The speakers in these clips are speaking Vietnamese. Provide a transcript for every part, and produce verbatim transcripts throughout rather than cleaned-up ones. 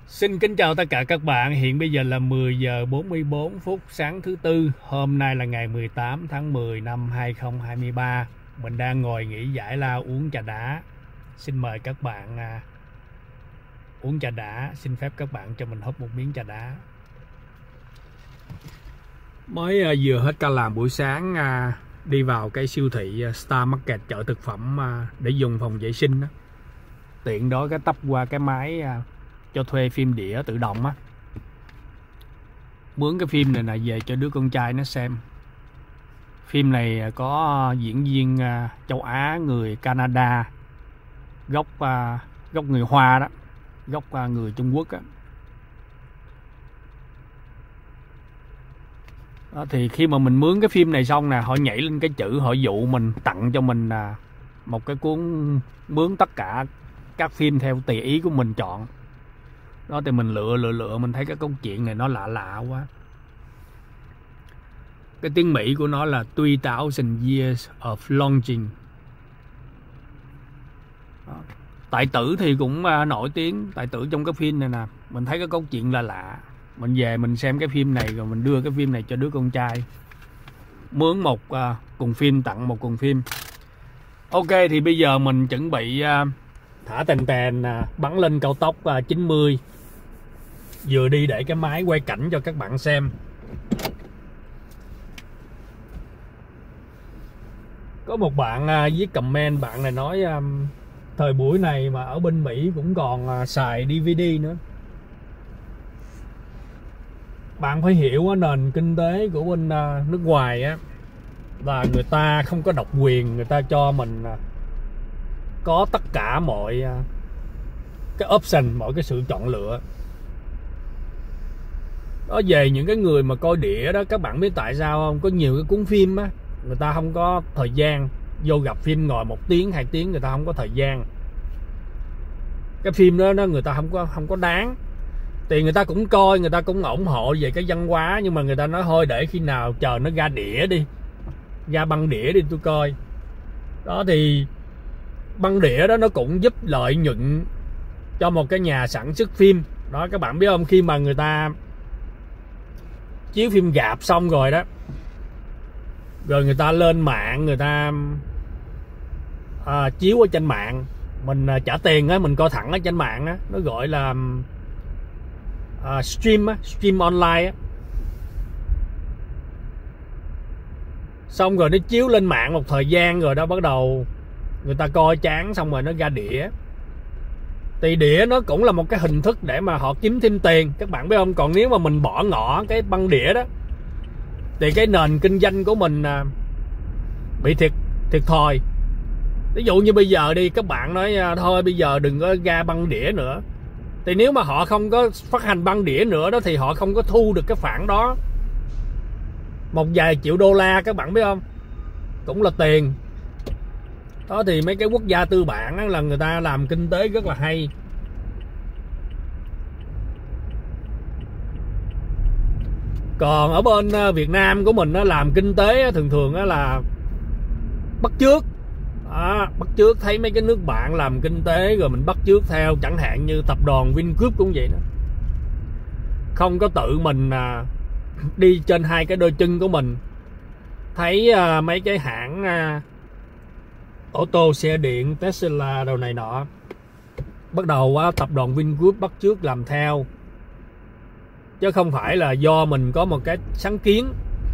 Xin kính chào tất cả các bạn. Hiện bây giờ là mười giờ bốn mươi bốn phút sáng thứ Tư. Hôm nay là ngày mười tám tháng mười năm hai không hai ba. Mình đang ngồi nghỉ giải lao uống trà đá. Xin mời các bạn à, uống trà đá. Xin phép các bạn cho mình húp một miếng trà đá. Mới à, vừa hết ca làm buổi sáng, à, đi vào cái siêu thị à, Star Market, chợ thực phẩm à, để dùng phòng vệ sinh đó. Tiện đó cái tấp qua cái máy à, cho thuê phim đĩa tự động á, mướn cái phim này là về cho đứa con trai nó xem. Phim này có diễn viên châu Á, người Canada, gốc gốc người Hoa đó, gốc người Trung Quốc á. Đó, thì khi mà mình mướn cái phim này xong nè, họ nhảy lên cái chữ, họ dụ mình tặng cho mình một cái cuốn mướn tất cả các phim theo tùy ý của mình chọn. Đó thì mình lựa lựa lựa mình thấy cái câu chuyện này nó lạ lạ quá. Cái tiếng Mỹ của nó là three thousand years of longing. Đó. Tài tử thì cũng uh, nổi tiếng, tài tử trong cái phim này nè. Mình thấy cái câu chuyện là lạ. Mình về mình xem cái phim này rồi mình đưa cái phim này cho đứa con trai. Mướn một uh, cùng phim tặng một cùng phim. Ok, thì bây giờ mình chuẩn bị uh, thả tèn tèn uh, bắn lên cao tốc uh, chín mươi. Vừa đi để cái máy quay cảnh cho các bạn xem. Có một bạn uh, viết comment, bạn này nói um, thời buổi này mà ở bên Mỹ cũng còn uh, xài đê vê đê nữa. Bạn phải hiểu uh, nền kinh tế của bên uh, nước ngoài á, là người ta không có độc quyền, người ta cho mình uh, có tất cả mọi uh, cái option, mọi cái sự chọn lựa. Đó, về những cái người mà coi đĩa đó, các bạn biết tại sao không? Có nhiều cái cuốn phim á, người ta không có thời gian vô gặp phim ngồi một tiếng hai tiếng, người ta không có thời gian. Cái phim đó, đó người ta không có không có đáng. Thì người ta cũng coi, người ta cũng ủng hộ về cái văn hóa, nhưng mà người ta nói thôi để khi nào chờ nó ra đĩa đi, ra băng đĩa đi tôi coi. Đó thì băng đĩa đó nó cũng giúp lợi nhuận cho một cái nhà sản xuất phim. Đó, các bạn biết không, khi mà người ta chiếu phim rạp xong rồi đó, rồi người ta lên mạng, người ta à, chiếu ở trên mạng, mình à, trả tiền á, mình coi thẳng ở trên mạng á, nó gọi là à, stream á, stream online á. Xong rồi nó chiếu lên mạng một thời gian rồi đó, bắt đầu người ta coi chán xong rồi nó ra đĩa. Thì đĩa nó cũng là một cái hình thức để mà họ kiếm thêm tiền, các bạn biết không? Còn nếu mà mình bỏ ngỏ cái băng đĩa đó thì cái nền kinh doanh của mình bị thiệt thiệt thòi. Ví dụ như bây giờ đi, các bạn nói thôi bây giờ đừng có ra băng đĩa nữa, thì nếu mà họ không có phát hành băng đĩa nữa đó thì họ không có thu được cái khoản đó, một vài triệu đô la, các bạn biết không? Cũng là tiền. Đó thì mấy cái quốc gia tư bản á, là người ta làm kinh tế rất là hay. Còn ở bên Việt Nam của mình nó làm kinh tế thường thường là bắt chước. Đó, bắt chước, thấy mấy cái nước bạn làm kinh tế rồi mình bắt chước theo. Chẳng hạn như tập đoàn Vingroup cũng vậy đó, không có tự mình à, đi trên hai cái đôi chân của mình. Thấy à, mấy cái hãng à, ô tô xe điện Tesla đồ này nọ, bắt đầu á, tập đoàn Vingroup bắt chước làm theo, chứ không phải là do mình có một cái sáng kiến.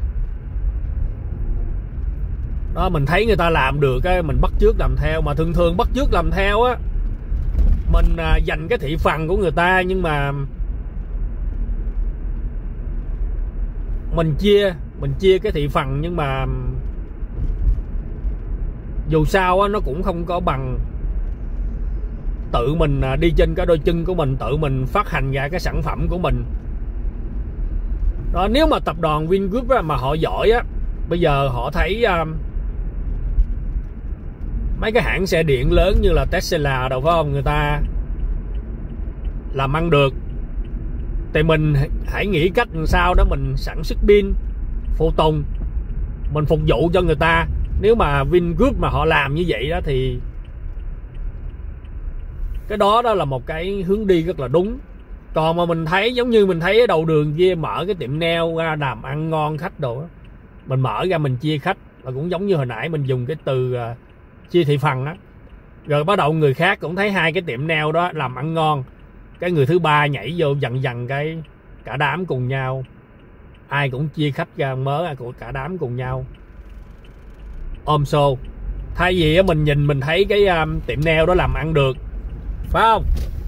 Đó, mình thấy người ta làm được cái mình bắt chước làm theo. Mà thường thường bắt chước làm theo á, mình à, dành cái thị phần của người ta, nhưng mà mình chia mình chia cái thị phần, nhưng mà dù sao á, nó cũng không có bằng tự mình đi trên cái đôi chân của mình, tự mình phát hành ra cái sản phẩm của mình. Đó, nếu mà tập đoàn Vingroup á, mà họ giỏi á, bây giờ họ thấy uh, mấy cái hãng xe điện lớn như là Tesla đâu, phải không, người ta làm ăn được, thì mình hãy nghĩ cách làm sao đó mình sản xuất pin phụ tùng, mình phục vụ cho người ta. Nếu mà Vingroup mà họ làm như vậy đó thì cái đó đó là một cái hướng đi rất là đúng. Còn mà mình thấy giống như mình thấy ở đầu đường kia mở cái tiệm nail ra làm ăn ngon khách đồ đó, mình mở ra mình chia khách là cũng giống như hồi nãy mình dùng cái từ uh, chia thị phần á, rồi bắt đầu người khác cũng thấy hai cái tiệm nail đó làm ăn ngon, cái người thứ ba nhảy vô dần dần cái cả đám cùng nhau, ai cũng chia khách ra mớ của cả đám cùng nhau ôm xô. Thay vì mình nhìn mình thấy cái um, tiệm nail đó làm ăn được, phải không,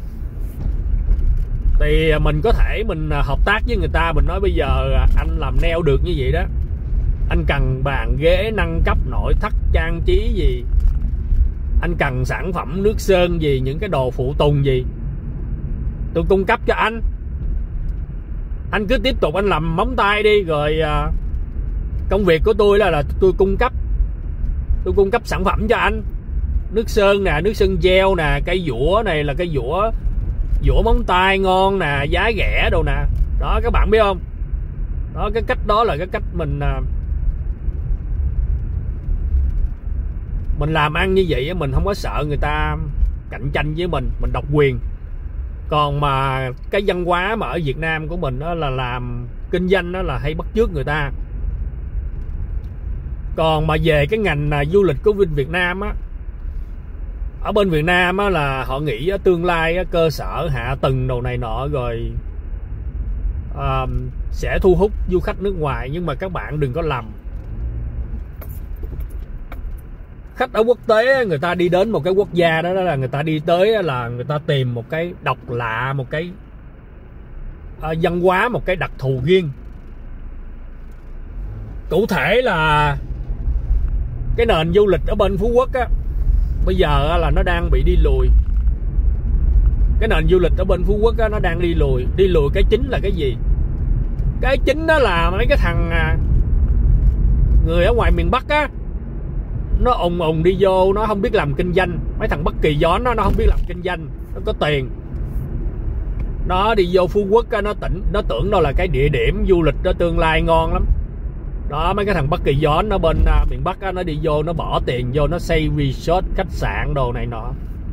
thì mình có thể mình hợp tác với người ta, mình nói bây giờ anh làm nail được như vậy đó, anh cần bàn ghế nâng cấp nội thất trang trí gì, anh cần sản phẩm nước sơn gì, những cái đồ phụ tùng gì, tôi cung cấp cho anh. Anh cứ tiếp tục anh làm móng tay đi, rồi uh, công việc của tôi là là tôi cung cấp tôi cung cấp sản phẩm cho anh, nước sơn nè, nước sơn gel nè, cây dũa này là cây dũa dũa móng tay ngon nè, giá rẻ đâu nè. Đó các bạn biết không, đó cái cách đó là cái cách mình uh, mình làm ăn như vậy, mình không có sợ người ta cạnh tranh với mình, mình độc quyền. Còn mà cái văn hóa mà ở Việt Nam của mình đó là làm kinh doanh đó là hay bắt chước người ta. Còn mà về cái ngành là du lịch của Việt Nam á, ở bên Việt Nam á là họ nghĩ á, tương lai á, cơ sở hạ tầng đồ này nọ rồi uh, sẽ thu hút du khách nước ngoài, nhưng mà các bạn đừng có lầm. Khách ở quốc tế người ta đi đến một cái quốc gia đó, đó là người ta đi tới là người ta tìm một cái độc lạ, một cái uh, văn hóa, một cái đặc thù riêng. Cụ thể là cái nền du lịch ở bên Phú Quốc á, bây giờ là nó đang bị đi lùi. Cái nền du lịch ở bên Phú Quốc á, nó đang đi lùi. Đi lùi cái chính là cái gì? Cái chính đó là mấy cái thằng người ở ngoài miền Bắc á, nó ùng ùng đi vô, nó không biết làm kinh doanh. Mấy thằng Bất Kỳ Gió nó nó không biết làm kinh doanh, nó có tiền, nó đi vô Phú Quốc á, nó tỉnh nó tưởng đâu là cái địa điểm du lịch đó tương lai ngon lắm. Đó, mấy cái thằng Bất Kỳ Gió nó bên uh, miền Bắc á, nó đi vô, nó bỏ tiền vô, nó xây resort, khách sạn đồ này nọ.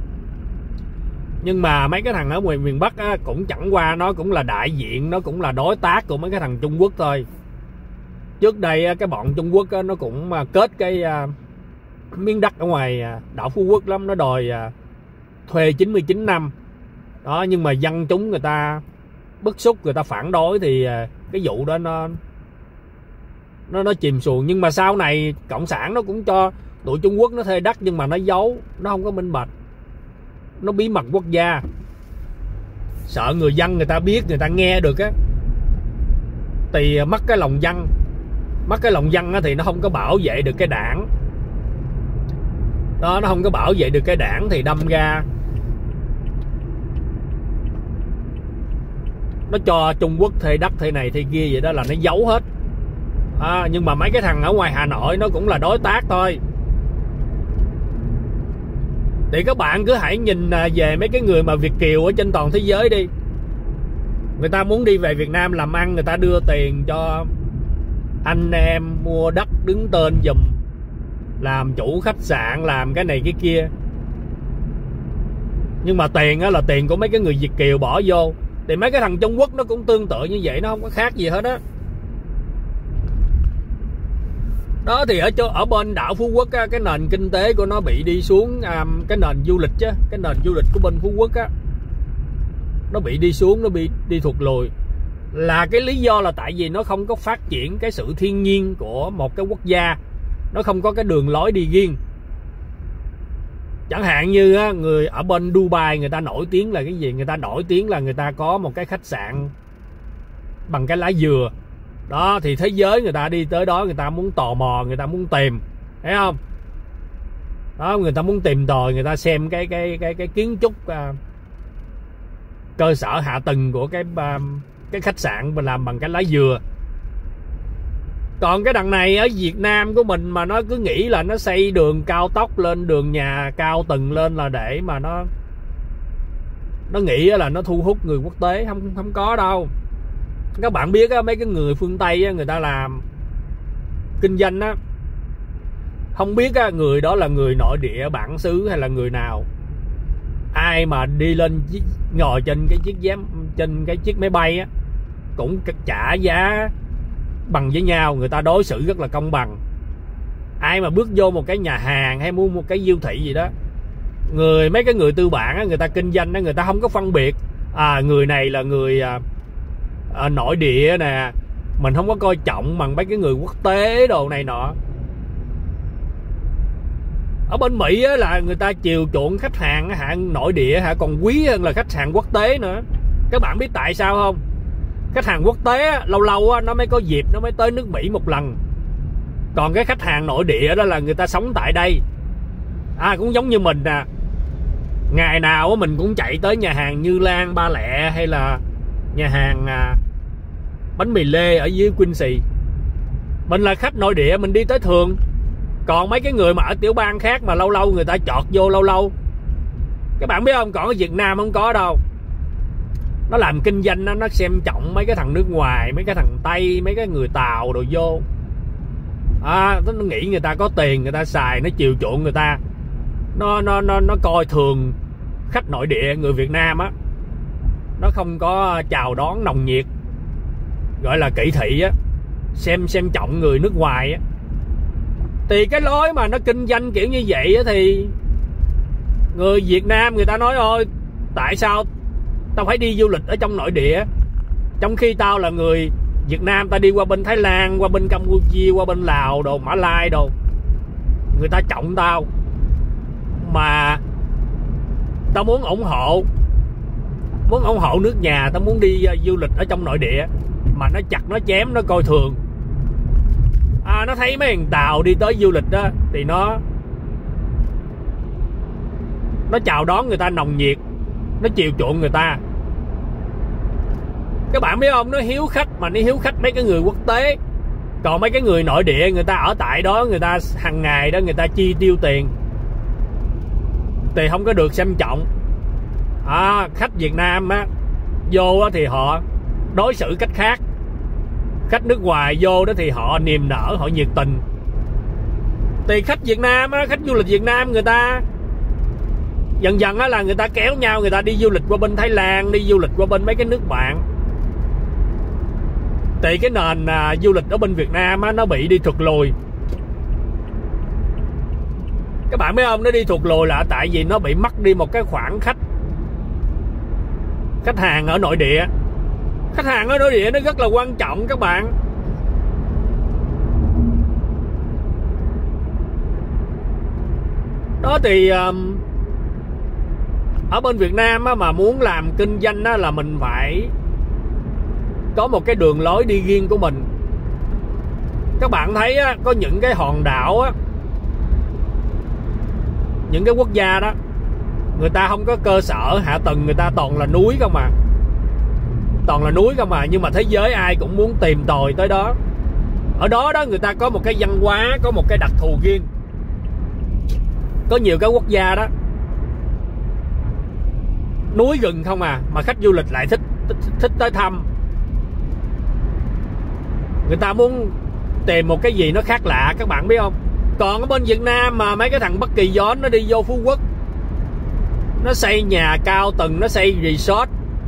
Nhưng mà mấy cái thằng ở ngoài miền Bắc á, cũng chẳng qua nó cũng là đại diện, nó cũng là đối tác của mấy cái thằng Trung Quốc thôi. Trước đây á, cái bọn Trung Quốc á, nó cũng uh, kết cái uh, miếng đất ở ngoài uh, đảo Phú Quốc lắm, nó đòi uh, thuê chín mươi chín năm. Đó, nhưng mà dân chúng người ta bức xúc, người ta phản đối thì uh, cái vụ đó nó nó nó chìm xuồng. Nhưng mà sau này cộng sản nó cũng cho tụi Trung Quốc nó thuê đất, nhưng mà nó giấu, nó không có minh bạch, nó bí mật quốc gia, sợ người dân người ta biết, người ta nghe được á thì mất cái lòng dân. Mất cái lòng dân á thì nó không có bảo vệ được cái đảng đó, nó không có bảo vệ được cái đảng thì đâm ra nó cho Trung Quốc thuê đất thuê này thuê kia vậy đó, là nó giấu hết. À, nhưng mà mấy cái thằng ở ngoài Hà Nội nó cũng là đối tác thôi. Thì các bạn cứ hãy nhìn về mấy cái người mà Việt kiều ở trên toàn thế giới đi, người ta muốn đi về Việt Nam làm ăn, người ta đưa tiền cho anh em mua đất đứng tên giùm, làm chủ khách sạn, làm cái này cái kia. Nhưng mà tiền á là tiền của mấy cái người Việt kiều bỏ vô. Thì mấy cái thằng Trung Quốc nó cũng tương tự như vậy, nó không có khác gì hết á. Đó thì ở chỗ ở bên đảo Phú Quốc á, cái nền kinh tế của nó bị đi xuống, um, cái nền du lịch chứ, cái nền du lịch của bên Phú Quốc á, nó bị đi xuống, nó bị đi thụt lùi. Là cái lý do là tại vì nó không có phát triển cái sự thiên nhiên của một cái quốc gia, nó không có cái đường lối đi riêng. Chẳng hạn như á, người ở bên Dubai người ta nổi tiếng là cái gì? Người ta nổi tiếng là người ta có một cái khách sạn bằng cái lá dừa. Đó thì thế giới người ta đi tới đó, người ta muốn tò mò, người ta muốn tìm, thấy không? Đó, người ta muốn tìm tòi, người ta xem cái cái cái cái kiến trúc uh, cơ sở hạ tầng của cái uh, cái khách sạn mình làm bằng cái lá dừa. Còn cái đằng này ở Việt Nam của mình mà nó cứ nghĩ là nó xây đường cao tốc lên, đường nhà cao tầng lên là để mà nó nó nghĩ là nó thu hút người quốc tế, không không có đâu. Các bạn biết á, mấy cái người phương Tây á, người ta làm kinh doanh á, không biết á, người đó là người nội địa bản xứ hay là người nào, ai mà đi lên ngồi trên cái chiếc giám trên cái chiếc máy bay á cũng trả giá bằng với nhau, người ta đối xử rất là công bằng. Ai mà bước vô một cái nhà hàng hay mua một cái siêu thị gì đó, người mấy cái người tư bản á, người ta kinh doanh á, người ta không có phân biệt à người này là người à, à, nội địa nè, mình không có coi trọng bằng mấy cái người quốc tế đồ này nọ. Ở bên Mỹ á, là người ta chiều chuộng khách hàng hạng nội địa hả còn quý hơn là khách hàng quốc tế nữa. Các bạn biết tại sao không? Khách hàng quốc tế á, lâu lâu á, nó mới có dịp nó mới tới nước Mỹ một lần. Còn cái khách hàng nội địa đó là người ta sống tại đây. À cũng giống như mình nè, ngày nào á, mình cũng chạy tới nhà hàng Như Lan, Ba Lẹ hay là nhà hàng à, bánh mì Lê ở dưới Quincy. Mình là khách nội địa, mình đi tới thường. Còn mấy cái người mà ở tiểu bang khác mà lâu lâu người ta chọt vô lâu lâu, các bạn biết không, còn ở Việt Nam không có đâu. Nó làm kinh doanh nó, nó xem trọng mấy cái thằng nước ngoài, mấy cái thằng Tây, mấy cái người Tàu đồ vô. À, nó nghĩ người ta có tiền, người ta xài, nó chiều chuộng người ta. Nó nó nó nó coi thường khách nội địa, người Việt Nam á. Nó không có chào đón nồng nhiệt, gọi là kỹ thị á, xem xem trọng người nước ngoài á. Thì cái lối mà nó kinh doanh kiểu như vậy á, thì người Việt Nam người ta nói thôi, tại sao tao phải đi du lịch ở trong nội địa, trong khi tao là người Việt Nam, tao đi qua bên Thái Lan, qua bên Campuchia, qua bên Lào đồ, Mã Lai đồ, người ta trọng tao, mà tao muốn ủng hộ muốn ủng hộ nước nhà, tao muốn đi uh, du lịch ở trong nội địa, mà nó chặt nó chém nó coi thường. À, nó thấy mấy thằng Tàu đi tới du lịch đó thì nó nó chào đón người ta nồng nhiệt, nó chiều chuộng người ta. Các bạn biết không, nó hiếu khách, mà nó hiếu khách mấy cái người quốc tế. Còn mấy cái người nội địa, người ta ở tại đó, người ta hàng ngày đó người ta chi tiêu tiền thì không có được xem trọng. À, khách Việt Nam á vô á thì họ đối xử cách khác. Khách nước ngoài vô đó thì họ niềm nở, họ nhiệt tình. Thì khách Việt Nam á, khách du lịch Việt Nam người ta dần dần á là người ta kéo nhau, người ta đi du lịch qua bên Thái Lan, đi du lịch qua bên mấy cái nước bạn. Thì cái nền à, du lịch ở bên Việt Nam á, nó bị đi thụt lùi. Các bạn biết không, nó đi thụt lùi là tại vì nó bị mất đi một cái khoảng khách khách hàng ở nội địa. Khách hàng ở nội địa nó rất là quan trọng các bạn. Đó thì um, ở bên Việt Nam á, mà muốn làm kinh doanh á, là mình phải có một cái đường lối đi riêng của mình. Các bạn thấy á, có những cái hòn đảo á, những cái quốc gia đó, người ta không có cơ sở hạ tầng, người ta toàn là núi không mà toàn là núi không mà nhưng mà thế giới ai cũng muốn tìm tòi tới đó. Ở đó đó người ta có một cái văn hóa, có một cái đặc thù riêng. Có nhiều cái quốc gia đó núi rừng không à, mà khách du lịch lại thích thích, thích tới thăm. Người ta muốn tìm một cái gì nó khác lạ, các bạn biết không. Còn ở bên Việt Nam mà mấy cái thằng Bất Kỳ Gió nó đi vô Phú Quốc, nó xây nhà cao tầng, nó xây resort.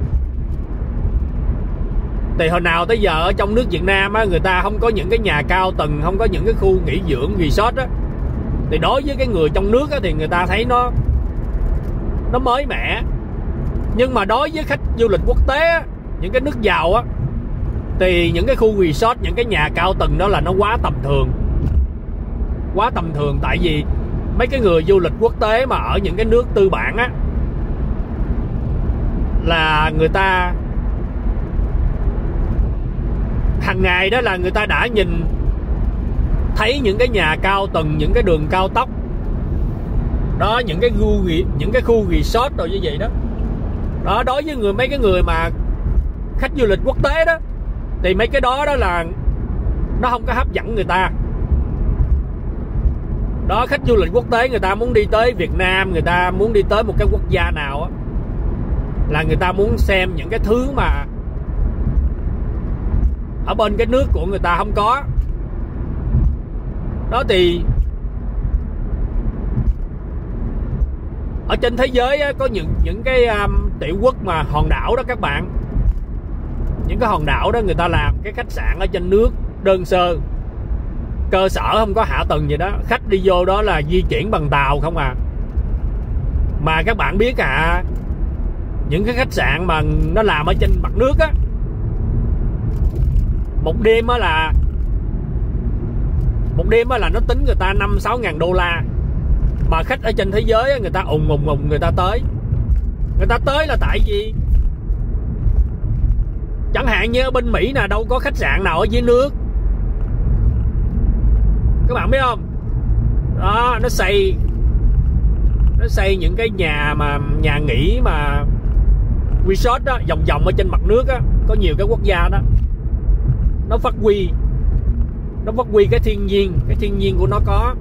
Thì hồi nào tới giờ ở trong nước Việt Nam á, người ta không có những cái nhà cao tầng, không có những cái khu nghỉ dưỡng resort á. Thì đối với cái người trong nước á, thì người ta thấy nó nó mới mẻ. Nhưng mà đối với khách du lịch quốc tế á, những cái nước giàu á, thì những cái khu resort, những cái nhà cao tầng đó là nó quá tầm thường. Quá tầm thường. Tại vì mấy cái người du lịch quốc tế mà ở những cái nước tư bản á, là người ta hàng ngày đó là người ta đã nhìn thấy những cái nhà cao tầng, những cái đường cao tốc đó, những cái khu những cái khu resort rồi như vậy đó. Đó, đối với người mấy cái người mà khách du lịch quốc tế đó, thì mấy cái đó đó là nó không có hấp dẫn người ta. Đó, khách du lịch quốc tế người ta muốn đi tới Việt Nam, người ta muốn đi tới một cái quốc gia nào á, là người ta muốn xem những cái thứ mà ở bên cái nước của người ta không có. Đó thì Ở trên thế giới á, có những những cái um, tiểu quốc mà hòn đảo đó các bạn, những cái hòn đảo đó người ta làm cái khách sạn ở trên nước đơn sơ, cơ sở không có hạ tầng gì đó, khách đi vô đó là di chuyển bằng tàu không à. Mà các bạn biết à, những cái khách sạn mà nó làm ở trên mặt nước á, một đêm á là một đêm á là nó tính người ta năm sáu ngàn đô la. Mà khách ở trên thế giới á, người ta ùng ùng ùng người ta tới. Người ta tới là tại vì chẳng hạn như ở bên Mỹ nè, đâu có khách sạn nào ở dưới nước. Các bạn biết không? Đó, nó xây Nó xây những cái nhà mà nhà nghỉ mà resort đó, vòng vòng ở trên mặt nước á. Có nhiều cái quốc gia đó nó phát huy Nó phát huy cái thiên nhiên Cái thiên nhiên của nó có.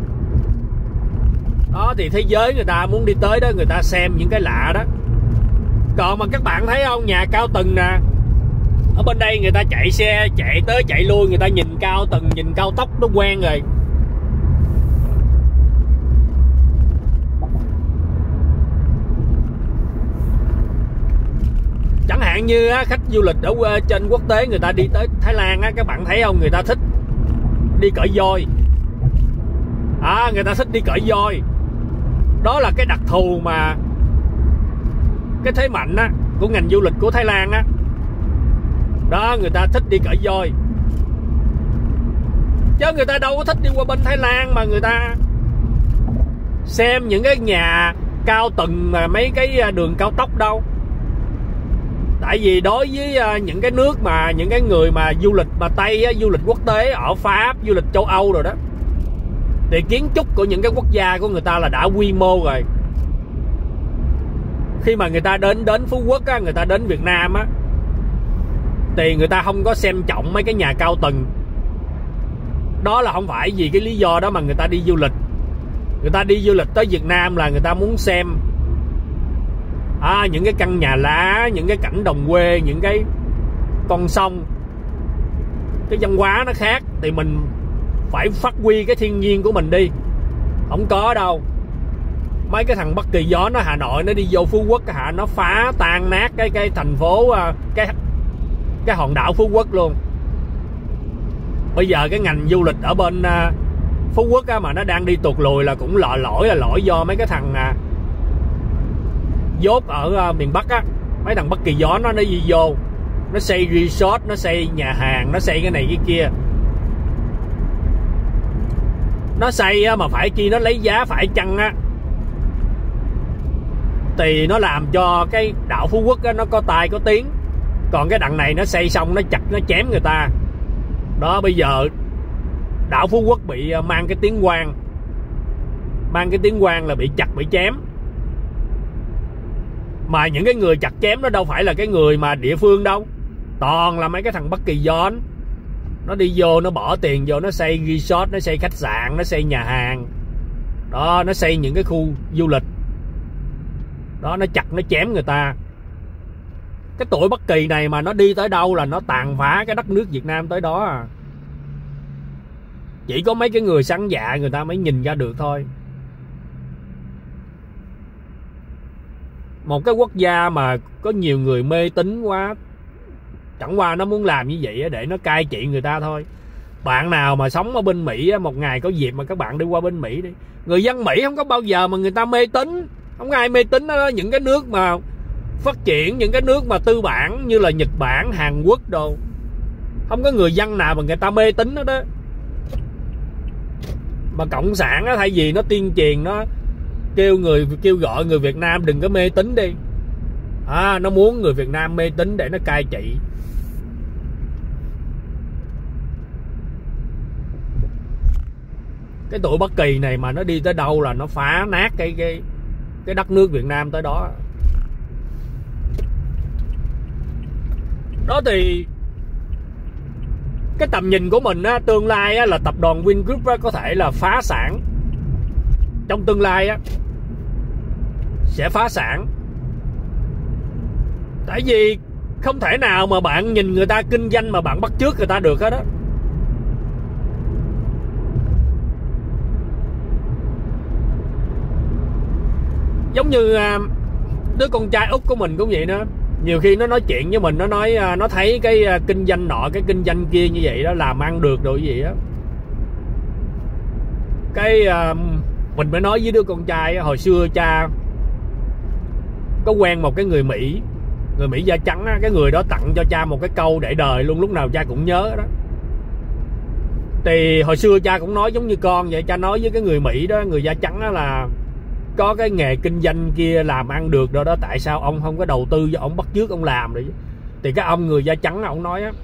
Đó thì thế giới người ta muốn đi tới đó, người ta xem những cái lạ đó. Còn mà các bạn thấy không, nhà cao tầng nè, ở bên đây người ta chạy xe chạy tới chạy lui, người ta nhìn cao tầng, nhìn cao tốc nó quen rồi. Chẳng hạn như khách du lịch ở trên quốc tế người ta đi tới Thái Lan á, các bạn thấy không, người ta thích đi cởi voi. À, người ta thích đi cởi voi. Đó là cái đặc thù mà cái thế mạnh á của ngành du lịch của Thái Lan á. Đó, người ta thích đi cởi voi. Chứ người ta đâu có thích đi qua bên Thái Lan mà người ta xem những cái nhà cao tầng mà mấy cái đường cao tốc đâu. Tại vì đối với những cái nước mà những cái người mà du lịch mà Tây á, du lịch quốc tế ở Pháp, du lịch châu Âu rồi đó, thì kiến trúc của những cái quốc gia của người ta là đã quy mô rồi. Khi mà người ta đến đến Phú Quốc á, người ta đến Việt Nam á, thì người ta không có xem trọng mấy cái nhà cao tầng. Đó là không phải vì cái lý do đó mà người ta đi du lịch. Người ta đi du lịch tới Việt Nam là người ta muốn xem à, những cái căn nhà lá, những cái cảnh đồng quê, những cái con sông. Cái văn hóa nó khác thì mình phải phát huy cái thiên nhiên của mình đi. Không có đâu. Mấy cái thằng Bất Kỳ Gió nó Hà Nội nó đi vô Phú Quốc hả, nó phá tan nát cái cái thành phố, cái cái hòn đảo Phú Quốc luôn. Bây giờ cái ngành du lịch ở bên Phú Quốc á, mà nó đang đi tụt lùi là cũng lỗi lỗi là lỗi do mấy cái thằng dốt ở miền Bắc á. Mấy thằng Bất Kỳ Gió nó nó đi vô, nó xây resort, nó xây nhà hàng, nó xây cái này cái kia. Nó xây á, mà phải chi nó lấy giá phải chăng á, thì nó làm cho cái đảo Phú Quốc á, nó có tai có tiếng. Còn cái đằng này nó xây xong nó chặt nó chém người ta. Đó, bây giờ đảo Phú Quốc bị mang cái tiếng quan, mang cái tiếng quan là bị chặt bị chém. Mà những cái người chặt chém đó đâu phải là cái người mà địa phương đâu, toàn là mấy cái thằng Bất Kỳ Gió. Nó đi vô, nó bỏ tiền vô, nó xây resort, nó xây khách sạn, nó xây nhà hàng. Đó, nó xây những cái khu du lịch. Đó, nó chặt nó chém người ta. Cái tụi Bất Kỳ này mà nó đi tới đâu là nó tàn phá cái đất nước Việt Nam tới đó à. Chỉ có mấy cái người sắn dạ người ta mới nhìn ra được thôi. Một cái quốc gia mà có nhiều người mê tín quá, chẳng qua nó muốn làm như vậy để nó cai trị người ta thôi. Bạn nào mà sống ở bên Mỹ, một ngày có dịp mà các bạn đi qua bên Mỹ đi, người dân Mỹ không có bao giờ mà người ta mê tín. Không có ai mê tín đó. Những cái nước mà phát triển, những cái nước mà tư bản như là Nhật Bản, Hàn Quốc đồ, không có người dân nào mà người ta mê tín đó đó. Mà cộng sản á, thay vì nó tuyên truyền, nó kêu người kêu gọi người Việt Nam đừng có mê tín đi, à, nó muốn người Việt Nam mê tín để nó cai trị. Cái tụi Bất Kỳ này mà nó đi tới đâu là nó phá nát cái cái cái đất nước Việt Nam tới đó. Đó thì cái tầm nhìn của mình á, tương lai á, là tập đoàn Vingroup á, có thể là phá sản. Trong tương lai á, sẽ phá sản. Tại vì không thể nào mà bạn nhìn người ta kinh doanh mà bạn bắt chước người ta được hết á. giống như đứa con trai út của mình cũng vậy đó. Nhiều khi nó nói chuyện với mình, nó nói nó thấy cái kinh doanh nọ, cái kinh doanh kia như vậy đó, làm ăn được rồi gì đó. Cái mình mới nói với đứa con trai, hồi xưa cha có quen một cái người Mỹ, người Mỹ da trắng á, cái người đó tặng cho cha một cái câu để đời luôn, lúc nào cha cũng nhớ đó. Thì hồi xưa cha cũng nói giống như con vậy, cha nói với cái người Mỹ đó, người da trắng đó là có cái nghề kinh doanh kia làm ăn được rồi đó, tại sao ông không có đầu tư cho ông, bắt chước ông làm rồi. Thì cái ông người da trắng ông nói á,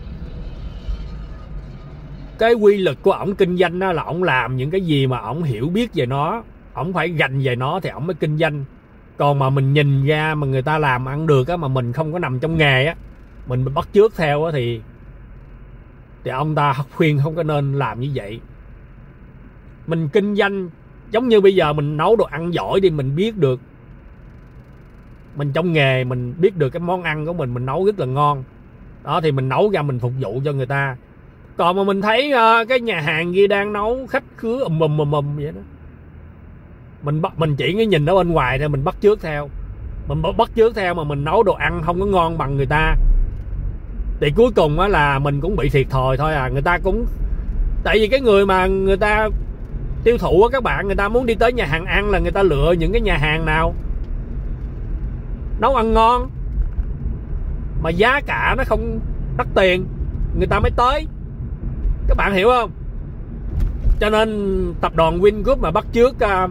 cái quy lực của ổng kinh doanh đó là ổng làm những cái gì mà ổng hiểu biết về nó, ổng phải gành về nó thì ổng mới kinh doanh. Còn mà mình nhìn ra mà người ta làm ăn được á, mà mình không có nằm trong nghề á, mình bắt chước theo á, thì thì ông ta khuyên không có nên làm như vậy. Mình kinh doanh giống như bây giờ mình nấu đồ ăn giỏi đi, mình biết được, mình trong nghề mình biết được cái món ăn của mình mình nấu rất là ngon đó, thì mình nấu ra mình phục vụ cho người ta. Còn mà mình thấy uh, cái nhà hàng kia đang nấu khách khứa ùm ùm ùm ùm vậy đó, mình bắt mình chỉ cái nhìn ở bên ngoài thôi, mình bắt chước theo, mình bắt chước theo mà mình nấu đồ ăn không có ngon bằng người ta, thì cuối cùng á là mình cũng bị thiệt thòi thôi à. Người ta cũng, tại vì cái người mà người ta tiêu thụ á các bạn, người ta muốn đi tới nhà hàng ăn là người ta lựa những cái nhà hàng nào nấu ăn ngon mà giá cả nó không đắt tiền, người ta mới tới, các bạn hiểu không? Cho nên tập đoàn Vingroup mà bắt chước uh,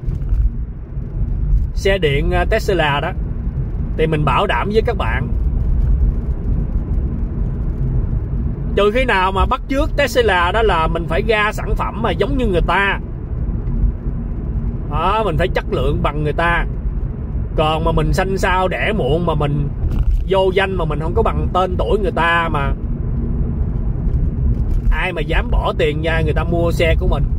xe điện uh, Tesla đó, thì mình bảo đảm với các bạn, trừ khi nào mà bắt chước Tesla đó là mình phải ra sản phẩm mà giống như người ta đó, mình phải chất lượng bằng người ta. Còn mà mình sanh sao đẻ muộn mà mình vô danh mà mình không có bằng tên tuổi người ta, mà ai mà dám bỏ tiền ra người ta mua xe của mình.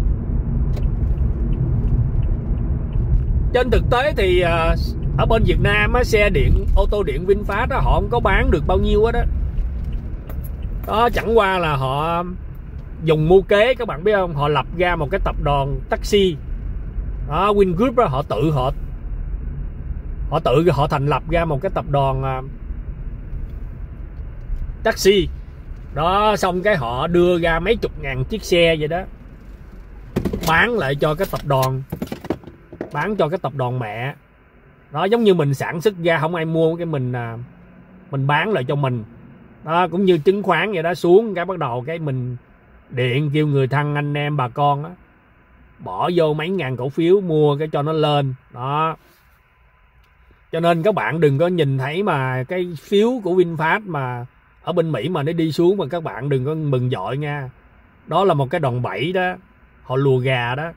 Trên thực tế thì ở bên Việt Nam á, xe điện, ô tô điện VinFast đó, họ không có bán được bao nhiêu hết đó. Đó chẳng qua là họ dùng mưu kế, các bạn biết không? Họ lập ra một cái tập đoàn taxi đó, Vingroup đó, họ tự họ họ tự họ thành lập ra một cái tập đoàn uh, taxi đó, xong cái họ đưa ra mấy chục ngàn chiếc xe vậy đó, bán lại cho cái tập đoàn, bán cho cái tập đoàn mẹ đó. Giống như mình sản xuất ra không ai mua, cái mình uh, mình bán lại cho mình đó, cũng như chứng khoán vậy đó, xuống cái bắt đầu cái mình điện kêu người thân anh em bà con đó, bỏ vô mấy ngàn cổ phiếu mua cái cho nó lên đó. Cho nên các bạn đừng có nhìn thấy mà cái phiếu của VinFast mà ở bên Mỹ mà nó đi xuống mà các bạn đừng có mừng dội nha. Đó là một cái đòn bẩy đó, họ lùa gà đó,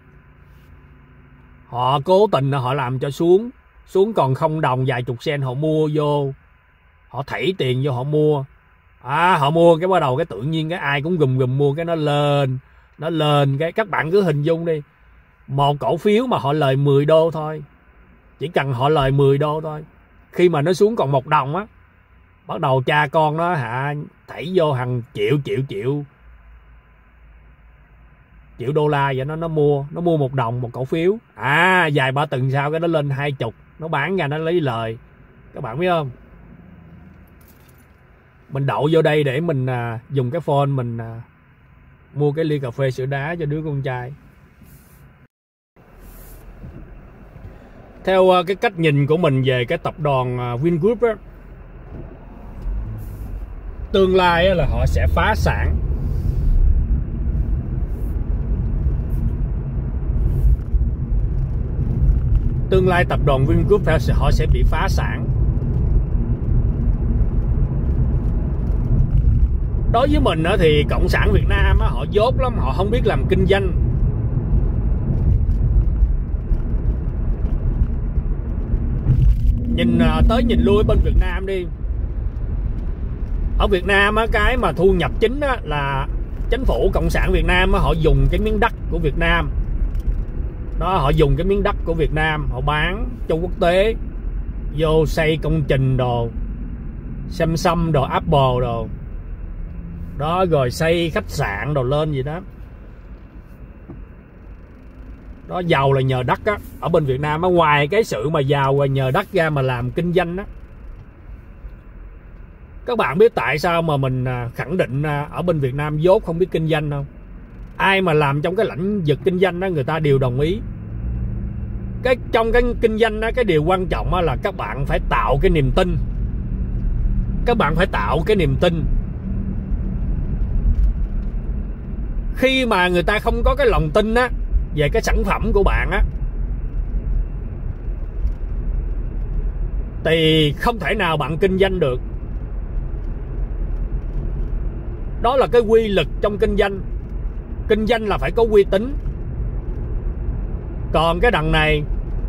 họ cố tình họ làm cho xuống, xuống còn không đồng vài chục sen họ mua vô, họ thảy tiền vô họ mua à, họ mua cái bắt đầu cái tự nhiên cái ai cũng gùm gùm mua, cái nó lên nó lên cái các bạn cứ hình dung đi, một cổ phiếu mà họ lời mười đô thôi, chỉ cần họ lời mười đô thôi, khi mà nó xuống còn một đồng á, bắt đầu cha con nó hả thảy vô hàng triệu triệu triệu triệu đô la vậy, nó nó mua nó mua một đồng một cổ phiếu à, vài ba tuần sau cái nó lên hai chục, nó bán ra nó lấy lời, các bạn biết không? Mình đậu vô đây để mình à, dùng cái phone mình à, mua cái ly cà phê sữa đá cho đứa con trai. Theo uh, cái cách nhìn của mình về cái tập đoàn uh, Vingroup á, tương lai á, là họ sẽ phá sản. Tương lai tập đoàn Vingroup họ sẽ bị phá sản. Đối với mình á, thì Cộng sản Việt Nam á, họ dốt lắm, họ không biết làm kinh doanh. Nhìn tới nhìn lui bên Việt Nam đi. Ở Việt Nam á, cái mà thu nhập chính á, là chính phủ Cộng sản Việt Nam á, họ dùng cái miếng đất của Việt Nam đó, họ dùng cái miếng đất của Việt Nam họ bán cho quốc tế, vô xây công trình đồ, Samsung đồ, Apple đồ đó, rồi xây khách sạn đồ lên gì đó Đó, giàu là nhờ đất á. Ở bên Việt Nam á, ngoài cái sự mà giàu và nhờ đất ra mà làm kinh doanh á, các bạn biết tại sao mà mình khẳng định ở bên Việt Nam dốt không biết kinh doanh không? Ai mà làm trong cái lĩnh vực kinh doanh đó người ta đều đồng ý. Cái trong cái kinh doanh đó, cái điều quan trọng là các bạn phải tạo cái niềm tin. Các bạn phải tạo cái niềm tin. Khi mà người ta không có cái lòng tin á về cái sản phẩm của bạn á, thì không thể nào bạn kinh doanh được. Đó là cái quy luật trong kinh doanh. Kinh doanh là phải có uy tín. Còn cái đằng này,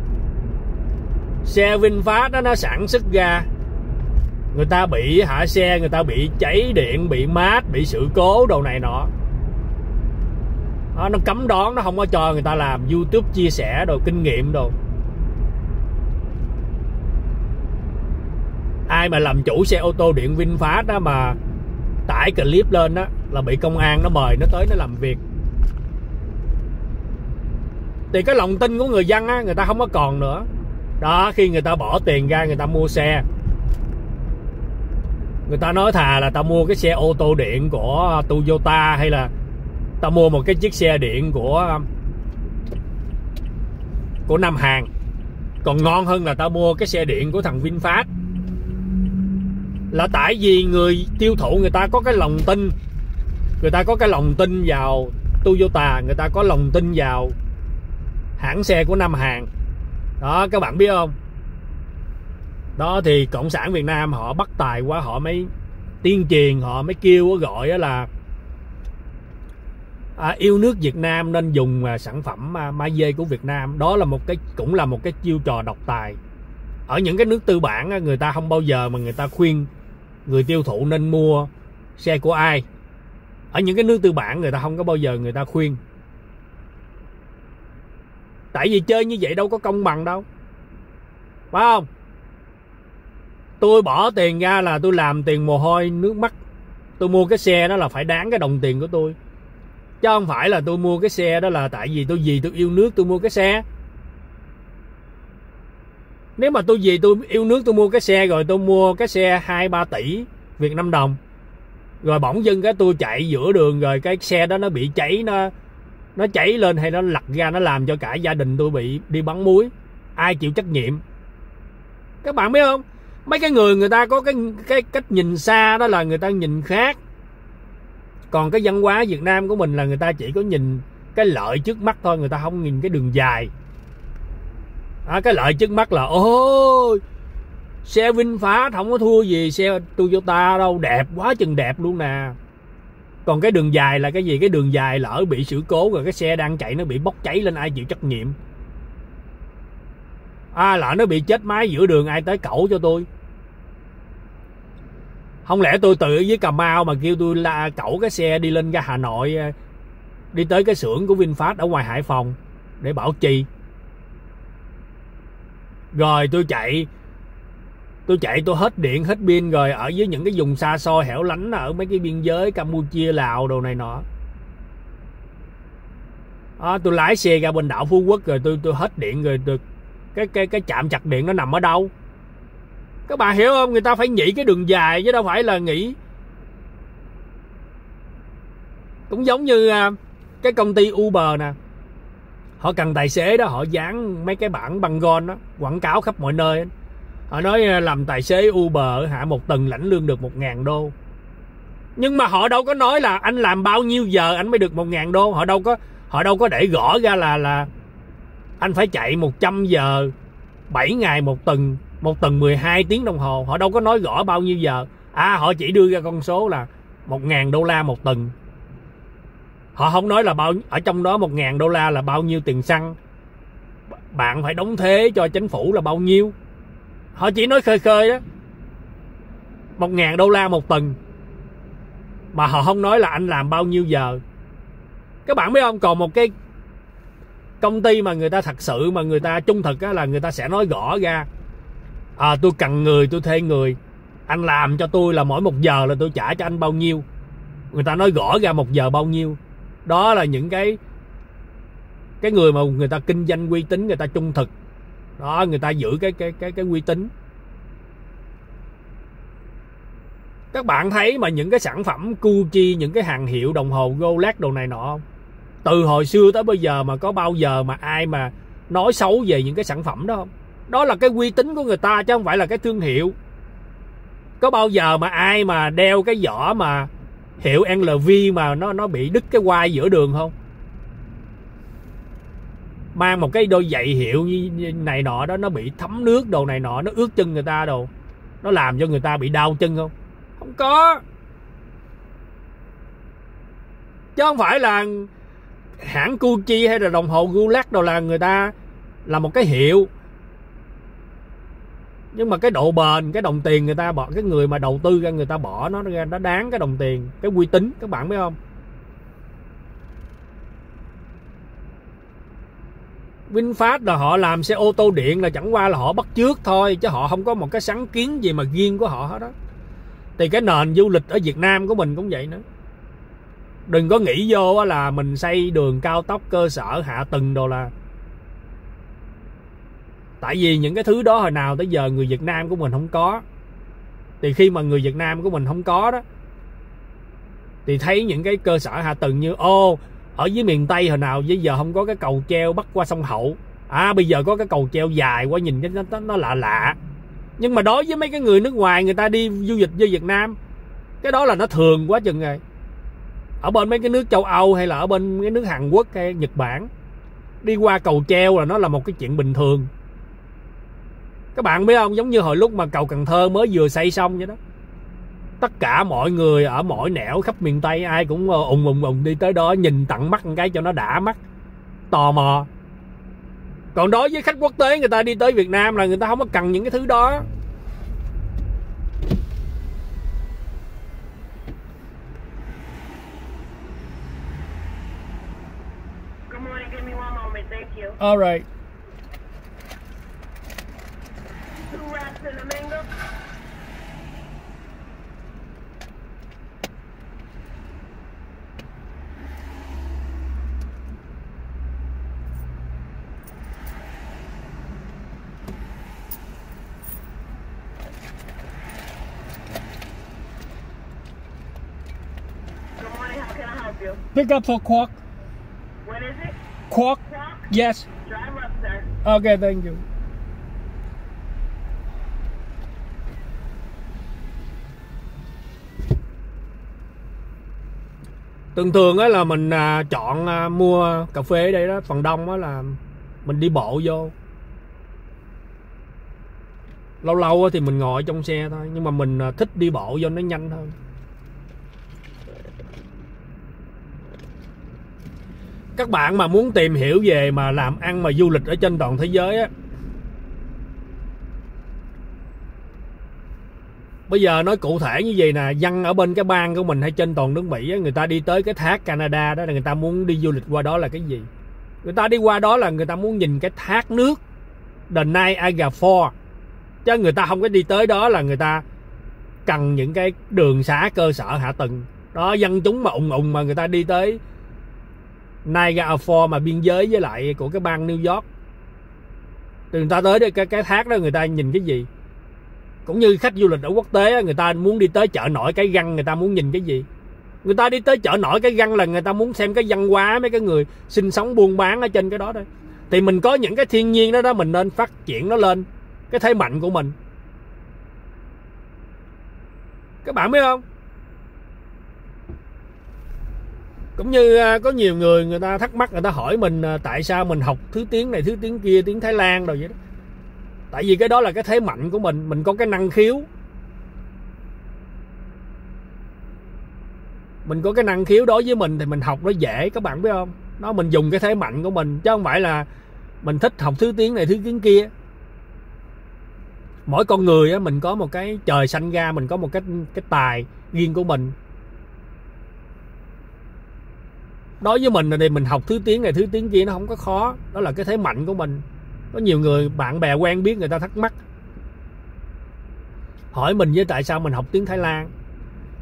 xe VinFast đó nó sản xuất ra, người ta bị hạ xe, người ta bị cháy điện, bị mát, bị sự cố đồ này nọ, đó, nó cấm đoán, nó không có cho người ta làm YouTube chia sẻ đồ kinh nghiệm đồ. Ai mà làm chủ xe ô tô điện VinFast đó mà tải clip lên đó là bị công an nó mời nó tới nó làm việc. Thì cái lòng tin của người dân á, người ta không có còn nữa. Đó, khi người ta bỏ tiền ra người ta mua xe, người ta nói thà là ta mua cái xe ô tô điện của Toyota, hay là ta mua một cái chiếc xe điện của của Nam Hàn, còn ngon hơn là ta mua cái xe điện của thằng VinFast. Là tại vì người tiêu thụ người ta có cái lòng tin. Người ta có cái lòng tin vào Toyota, người ta có lòng tin vào hãng xe của Nam Hàn. Đó, các bạn biết không? Đó, thì Cộng sản Việt Nam họ bắt tài quá, họ mới tuyên truyền, họ mới kêu gọi là à, yêu nước Việt Nam nên dùng sản phẩm ma dê của Việt Nam. Đó là một cái, cũng là một cái chiêu trò độc tài. Ở những cái nước tư bản người ta không bao giờ mà người ta khuyên người tiêu thụ nên mua xe của ai. Ở những cái nước tư bản người ta không có bao giờ người ta khuyên. Tại vì chơi như vậy đâu có công bằng đâu, phải không? Tôi bỏ tiền ra là tôi làm tiền mồ hôi nước mắt, tôi mua cái xe đó là phải đáng cái đồng tiền của tôi, chứ không phải là tôi mua cái xe đó là tại vì tôi vì tôi yêu nước tôi mua cái xe. Nếu mà tôi vì tôi yêu nước tôi mua cái xe, rồi tôi mua cái xe hai ba tỷ Việt Nam đồng, rồi bỗng dưng cái tôi chạy giữa đường rồi cái xe đó nó bị cháy, nó nó cháy lên hay nó lật ra, nó làm cho cả gia đình tôi bị đi bắn muối, ai chịu trách nhiệm? Các bạn biết không? Mấy cái người người ta có cái cái cách nhìn xa, đó là người ta nhìn khác. Còn cái văn hóa Việt Nam của mình là người ta chỉ có nhìn cái lợi trước mắt thôi, người ta không nhìn cái đường dài. À, cái lợi trước mắt là ôi xe VinFast không có thua gì xe Toyota đâu, đẹp quá chừng đẹp luôn nè. Còn cái đường dài là cái gì? Cái đường dài lỡ bị sự cố rồi cái xe đang chạy nó bị bốc cháy lên, ai chịu trách nhiệm? À, lỡ nó bị chết máy giữa đường, ai tới cẩu cho tôi? Không lẽ tôi tự với Cà Mau mà kêu tôi là cẩu cái xe đi lên ra Hà Nội, đi tới cái xưởng của VinFast ở ngoài Hải Phòng để bảo trì? Rồi tôi chạy Tôi chạy tôi hết điện hết pin rồi, ở dưới những cái vùng xa xôi hẻo lánh, ở mấy cái biên giới Campuchia, Lào đồ này nọ. À, tôi lái xe ra bên đảo Phú Quốc rồi tôi tôi hết điện rồi, tôi, cái cái cái trạm chặt điện nó nằm ở đâu? Các bạn hiểu không? Người ta phải nghĩ cái đường dài chứ đâu phải là nghĩ. Cũng giống như cái công ty Uber nè, họ cần tài xế đó, họ dán mấy cái bảng băng gôn đó, quảng cáo khắp mọi nơi. Họ nói làm tài xế Uber hạ một tuần lãnh lương được một ngàn đô. Nhưng mà họ đâu có nói là anh làm bao nhiêu giờ anh mới được một ngàn đô. Họ đâu có họ đâu có để gõ ra là là anh phải chạy một trăm giờ, bảy ngày một tuần, một tuần mười hai tiếng đồng hồ. Họ đâu có nói rõ bao nhiêu giờ. À, họ chỉ đưa ra con số là một ngàn đô la một tuần. Họ không nói là bao, ở trong đó một ngàn đô la là bao nhiêu tiền xăng, bạn phải đóng thuế cho chính phủ là bao nhiêu. Họ chỉ nói khơi khơi đó, một ngàn đô la một tuần, mà họ không nói là anh làm bao nhiêu giờ. Các bạn biết không? Còn một cái công ty mà người ta thật sự mà người ta trung thực á, là người ta sẽ nói rõ ra, à, tôi cần người, tôi thuê người, anh làm cho tôi là mỗi một giờ là tôi trả cho anh bao nhiêu. Người ta nói rõ ra một giờ bao nhiêu. Đó là những cái Cái người mà người ta kinh doanh uy tín, người ta trung thực đó, người ta giữ cái cái cái cái uy tín. Các bạn thấy mà những cái sản phẩm Gucci, những cái hàng hiệu đồng hồ Rolex đồ này nọ không? Từ hồi xưa tới bây giờ mà có bao giờ mà ai mà nói xấu về những cái sản phẩm đó không? Đó là cái uy tín của người ta chứ không phải là cái thương hiệu. Có bao giờ mà ai mà đeo cái giỏ mà hiệu en lờ vê mà nó nó bị đứt cái quai giữa đường không? Mang một cái đôi giày hiệu như này nọ đó, nó bị thấm nước đồ này nọ, nó ướt chân người ta đồ, nó làm cho người ta bị đau chân không? Không có. Chứ không phải là hãng Gucci hay là đồng hồ Rolex đâu là người ta là một cái hiệu. Nhưng mà cái độ bền, cái đồng tiền người ta bỏ, cái người mà đầu tư ra người ta bỏ nó ra, nó đáng cái đồng tiền, cái uy tín, các bạn biết không? VinFast là họ làm xe ô tô điện là chẳng qua là họ bắt chước thôi, chứ họ không có một cái sáng kiến gì mà riêng của họ hết đó. Thì cái nền du lịch ở Việt Nam của mình cũng vậy nữa. Đừng có nghĩ vô là mình xây đường cao tốc, cơ sở hạ tầng đồ là. Tại vì những cái thứ đó hồi nào tới giờ người Việt Nam của mình không có. Thì khi mà người Việt Nam của mình không có đó, thì thấy những cái cơ sở hạ tầng như ô ở dưới miền Tây hồi nào bây giờ không có cái cầu treo bắc qua sông Hậu. À bây giờ có cái cầu treo dài quá, nhìn cái nó, nó lạ lạ. Nhưng mà đối với mấy cái người nước ngoài, người ta đi du lịch vô Việt Nam, cái đó là nó thường quá chừng rồi. Ở bên mấy cái nước châu Âu hay là ở bên cái nước Hàn Quốc hay Nhật Bản, đi qua cầu treo là nó là một cái chuyện bình thường. Các bạn biết không, giống như hồi lúc mà cầu Cần Thơ mới vừa xây xong vậy đó. Tất cả mọi người ở mỗi nẻo khắp miền Tây ai cũng ùng ùng ùng đi tới đó nhìn tận mắt một cái cho nó đã mắt, tò mò. Còn đối với khách quốc tế người ta đi tới Việt Nam là người ta không có cần những cái thứ đó. All right. Pick up for Quark. What is it? Quark? Quark? Yes. Drive up, sir. Okay, thank you. Thường thường á là mình à, chọn à, mua cà phê ở đây đó, phần đông á là mình đi bộ vô. Lâu lâu thì mình ngồi trong xe thôi, nhưng mà mình à, thích đi bộ vô nó nhanh hơn. Các bạn mà muốn tìm hiểu về mà làm ăn mà du lịch ở trên toàn thế giới á, bây giờ nói cụ thể như vậy nè, dân ở bên cái bang của mình hay trên toàn nước Mỹ á, người ta đi tới cái thác Canada đó là người ta muốn đi du lịch qua đó là cái gì? Người ta đi qua đó là người ta muốn nhìn cái thác nước The Niagara Falls. Chứ người ta không có đi tới đó là người ta cần những cái đường xá cơ sở hạ tầng. Đó, dân chúng mà ùng ùng mà người ta đi tới Niagara Falls mà biên giới với lại của cái bang New York. Thì người ta tới cái, cái thác đó người ta nhìn cái gì? Cũng như khách du lịch ở quốc tế, người ta muốn đi tới chợ nổi Cái Răng, người ta muốn nhìn cái gì? Người ta đi tới chợ nổi Cái Răng là người ta muốn xem cái văn hóa mấy cái người sinh sống buôn bán ở trên cái đó thôi. Thì mình có những cái thiên nhiên đó đó, mình nên phát triển nó lên cái thế mạnh của mình. Các bạn biết không? Cũng như có nhiều người người ta thắc mắc, người ta hỏi mình tại sao mình học thứ tiếng này thứ tiếng kia, tiếng Thái Lan rồi vậy đó. Tại vì cái đó là cái thế mạnh của mình, mình có cái năng khiếu. Mình có cái năng khiếu đối với mình thì mình học nó dễ, các bạn biết không? Đó, mình dùng cái thế mạnh của mình, chứ không phải là mình thích học thứ tiếng này thứ tiếng kia. Mỗi con người á, mình có một cái trời sanh ra, mình có một cái cái tài riêng của mình. Đối với mình thì mình học thứ tiếng này thứ tiếng kia nó không có khó, đó là cái thế mạnh của mình. Có nhiều người bạn bè quen biết người ta thắc mắc, hỏi mình với tại sao mình học tiếng Thái Lan.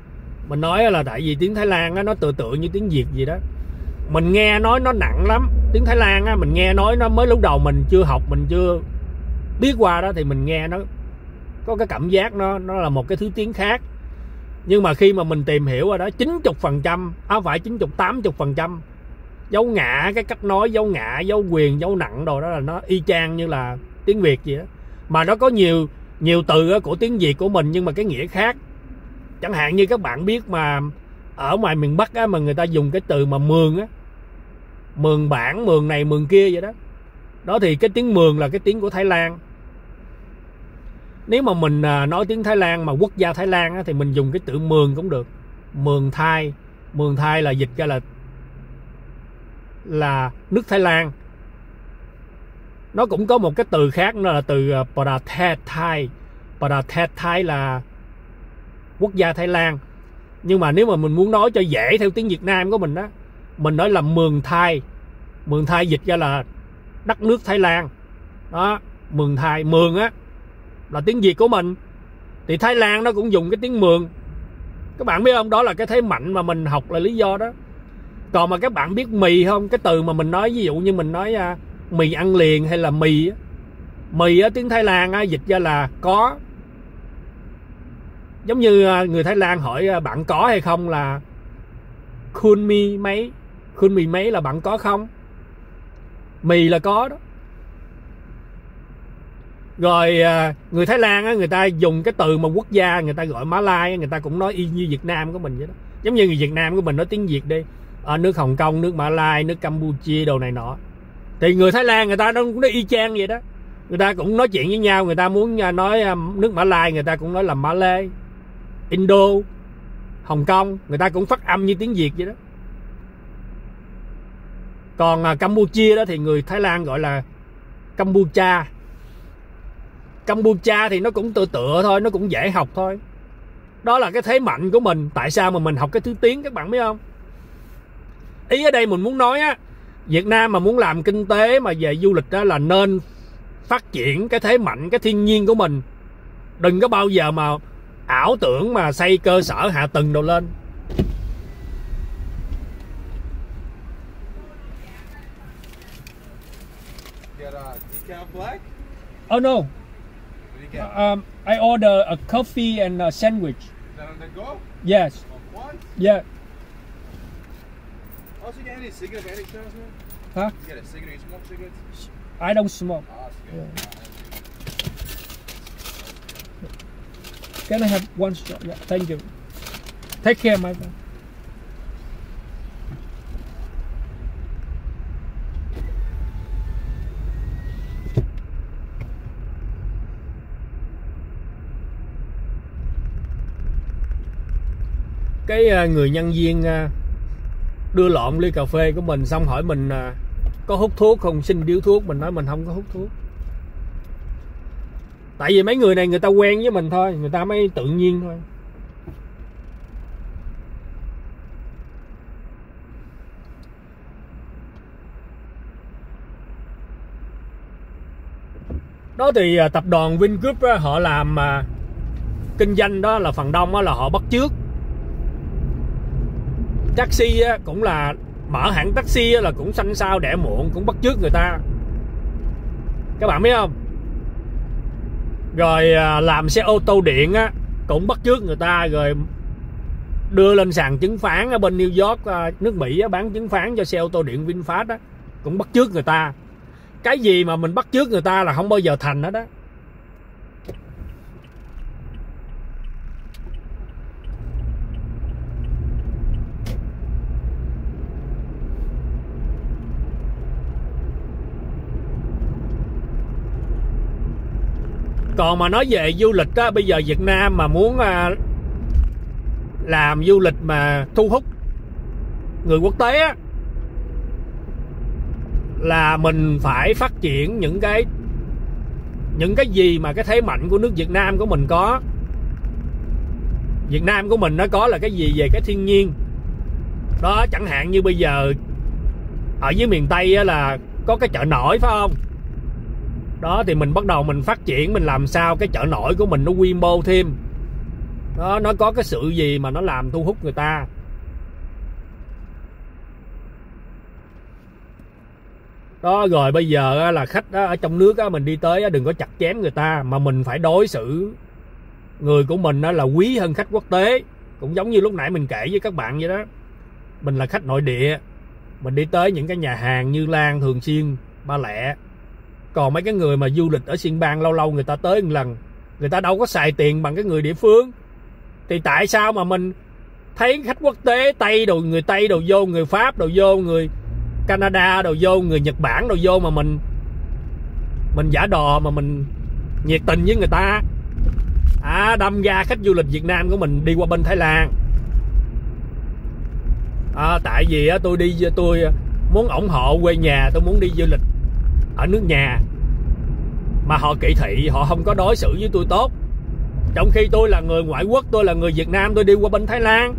Mình nói là tại vì tiếng Thái Lan á, nó tự tự như tiếng Việt gì đó. Mình nghe nói nó nặng lắm. tiếng Thái Lan á, mình nghe nói nó mới lúc đầu mình chưa học, mình chưa biết qua đó thì mình nghe nó có cái cảm giác nó nó là một cái thứ tiếng khác. Nhưng mà khi mà mình tìm hiểu rồi đó, chín mươi phần trăm, à phải chín mươi, tám mươi phần trăm dấu ngã, cái cách nói dấu ngã, dấu quyền, dấu nặng đồ đó là nó y chang như là tiếng Việt vậy đó. Mà nó có nhiều nhiều từ của tiếng Việt của mình nhưng mà cái nghĩa khác. Chẳng hạn như các bạn biết mà ở ngoài miền Bắc á, mà người ta dùng cái từ mà mường á, mường bản, mường này, mường kia vậy đó. Đó thì cái tiếng mường là cái tiếng của Thái Lan. Nếu mà mình nói tiếng Thái Lan mà quốc gia Thái Lan á, thì mình dùng cái từ mường cũng được. Mường Thái, mường Thái là dịch ra là là nước Thái Lan. Nó cũng có một cái từ khác, nó là từ Prathethai. Prathethai là quốc gia Thái Lan. Nhưng mà nếu mà mình muốn nói cho dễ theo tiếng Việt Nam của mình đó, mình nói là Mường Thái. Mường Thái dịch ra là đất nước Thái Lan. Đó, Mường Thái, mường á là tiếng Việt của mình. Thì Thái Lan nó cũng dùng cái tiếng mường. Các bạn biết không, đó là cái thế mạnh mà mình học là lý do đó. Còn mà các bạn biết mì không? Cái từ mà mình nói, ví dụ như mình nói uh, mì ăn liền hay là mì á. Mì á, tiếng Thái Lan á, dịch ra là có. Giống như uh, người Thái Lan hỏi uh, bạn có hay không là khun mi mấy. Khun mì mấy là bạn có không? Mì là có đó. Rồi uh, người Thái Lan á, người ta dùng cái từ mà quốc gia, người ta gọi Mã Lai, người ta cũng nói y như Việt Nam của mình vậy đó. Giống như người Việt Nam của mình nói tiếng Việt đi, ở nước Hồng Kông, nước Mã Lai, nước Campuchia đồ này nọ, thì người Thái Lan người ta nó cũng nói y chang vậy đó. Người ta cũng nói chuyện với nhau, người ta muốn nói nước Mã Lai người ta cũng nói là Mã Lê, Indo, Hồng Kông, người ta cũng phát âm như tiếng Việt vậy đó. Còn uh, Campuchia đó thì người Thái Lan gọi là Campucha. Campucha thì nó cũng tựa tựa thôi, nó cũng dễ học thôi. Đó là cái thế mạnh của mình. Tại sao mà mình học cái thứ tiếng, các bạn biết không? Ý ở đây mình muốn nói á, Việt Nam mà muốn làm kinh tế mà về du lịch đó là nên phát triển cái thế mạnh, cái thiên nhiên của mình. Đừng có bao giờ mà ảo tưởng mà xây cơ sở hạ tầng đồ lên. Get a decaf black? Oh no. What do you get? Um, I order a coffee and a sandwich. Is that on the go? Yes. Of one? Yeah. Also, you get any cigarettes by any chance, man? Huh? You get a cigarette? You smoke cigarettes? I don't smoke. Oh, that's good. Yeah. Yeah. Can I have one shot? Yeah, thank you. Take care, my friend. Cái người nhân viên đưa lộn ly cà phê của mình, xong hỏi mình có hút thuốc không, xin điếu thuốc. Mình nói mình không có hút thuốc. Tại vì mấy người này người ta quen với mình thôi, người ta mới tự nhiên thôi. Đó thì tập đoàn Vingroup á, họ làm mà kinh doanh đó là phần đông đó là họ bắt chước. Taxi á, cũng là mở hãng taxi á, là cũng xanh sao đẻ muộn, cũng bắt chước người ta. Các bạn biết không? Rồi làm xe ô tô điện á, cũng bắt chước người ta, rồi đưa lên sàn chứng khoán ở bên New York, nước Mỹ á, bán chứng khoán cho xe ô tô điện VinFast á, cũng bắt chước người ta. Cái gì mà mình bắt chước người ta là không bao giờ thành hết đó. Còn mà nói về du lịch á, bây giờ Việt Nam mà muốn làm du lịch mà thu hút người quốc tế á, là mình phải phát triển những cái những cái gì mà cái thế mạnh của nước Việt Nam của mình có. Việt Nam của mình nó có là cái gì về cái thiên nhiên đó. Chẳng hạn như bây giờ ở dưới miền Tây á, là có cái chợ nổi, phải không? Đó thì mình bắt đầu mình phát triển, mình làm sao cái chợ nổi của mình nó quy mô thêm đó, nó có cái sự gì mà nó làm thu hút người ta. Đó, rồi bây giờ là khách ở trong nước mình đi tới đừng có chặt chém người ta, mà mình phải đối xử người của mình là quý hơn khách quốc tế. Cũng giống như lúc nãy mình kể với các bạn vậy đó. Mình là khách nội địa, mình đi tới những cái nhà hàng Như Lan, Thường Xuyên, Ba Lẹ. Còn mấy cái người mà du lịch ở Xiên Bang lâu lâu người ta tới một lần, người ta đâu có xài tiền bằng cái người địa phương. Thì tại sao mà mình thấy khách quốc tế Tây đồ, người Tây đồ vô, người Pháp đồ vô, người Canada đồ vô, người Nhật Bản đồ vô mà mình mình giả đò mà mình nhiệt tình với người ta. À, đâm ra khách du lịch Việt Nam của mình đi qua bên Thái Lan. À, tại vì á, tôi đi tôi muốn ủng hộ quê nhà, tôi muốn đi du lịch ở nước nhà, mà họ kỵ thị, họ không có đối xử với tôi tốt. Trong khi tôi là người ngoại quốc, tôi là người Việt Nam, tôi đi qua bên Thái Lan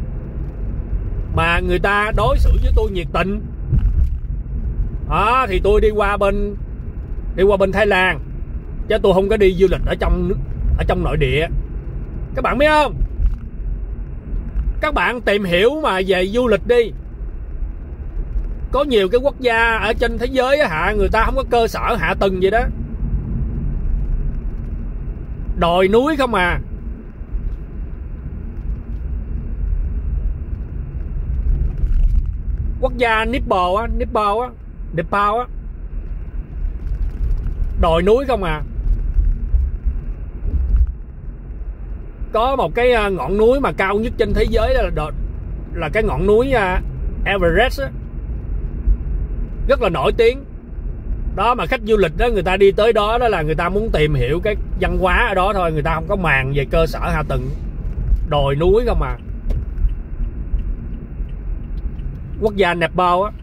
mà người ta đối xử với tôi nhiệt tình. Đó, thì tôi đi qua bên đi qua bên Thái Lan, chứ tôi không có đi du lịch ở trong ở trong nội địa. Các bạn biết không? Các bạn tìm hiểu mà về du lịch đi. Có nhiều cái quốc gia ở trên thế giới hạ người ta không có cơ sở hạ tầng vậy đó, đồi núi không à. Quốc gia Nepal á, Nepal á, Nepal á, đồi núi không à. Có một cái ngọn núi mà cao nhất trên thế giới là là cái ngọn núi Everest á, rất là nổi tiếng. Đó, mà khách du lịch đó người ta đi tới đó đó là người ta muốn tìm hiểu cái văn hóa ở đó thôi, người ta không có màng về cơ sở hạ tầng, đồi núi không à. Quốc gia Nepal á.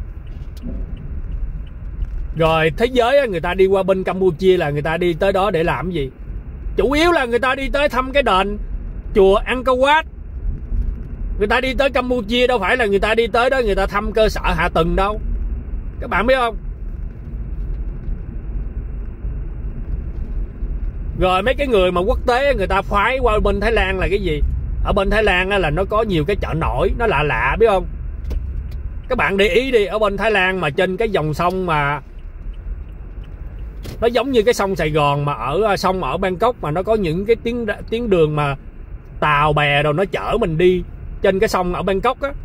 Rồi thế giới á, người ta đi qua bên Campuchia là người ta đi tới đó để làm gì? Chủ yếu là người ta đi tới thăm cái đền chùa Angkor Wat. Người ta đi tới Campuchia đâu phải là người ta đi tới đó người ta thăm cơ sở hạ tầng đâu. Các bạn biết không? Rồi mấy cái người mà quốc tế người ta phái qua bên Thái Lan là cái gì? Ở bên Thái Lan là nó có nhiều cái chợ nổi, nó lạ lạ biết không? Các bạn để ý đi, ở bên Thái Lan mà trên cái dòng sông mà nó giống như cái sông Sài Gòn mà ở sông ở Bangkok, mà nó có những cái tuyến tuyến đường mà tàu bè rồi nó chở mình đi trên cái sông ở Bangkok á.